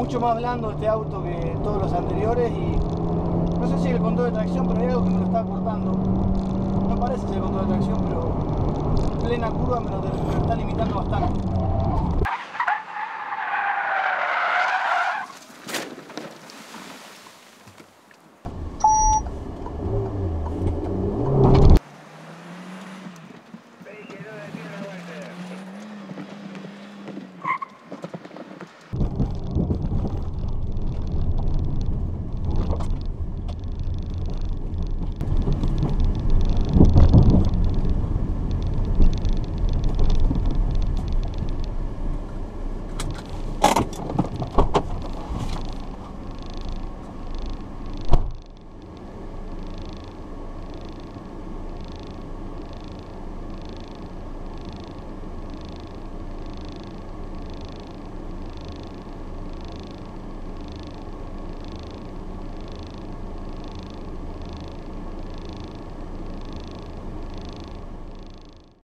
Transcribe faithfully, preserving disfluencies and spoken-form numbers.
mucho más blando este auto que todos los anteriores y no sé si el control de tracción, pero hay algo que me lo está cortando. No parece ser el control de tracción, pero en plena curva me lo, me lo está limitando bastante.